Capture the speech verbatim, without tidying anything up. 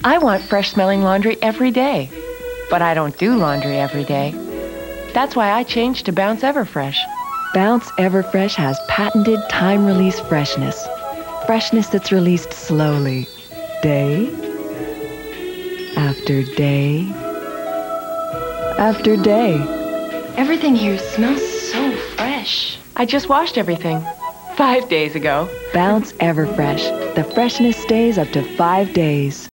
I want fresh-smelling laundry every day, but I don't do laundry every day. That's why I changed to Bounce Everfresh. Bounce Everfresh has patented time-release freshness. Freshness that's released slowly, day after day after day. Everything here smells so fresh. I just washed everything five days ago. Bounce Everfresh. The freshness stays up to five days.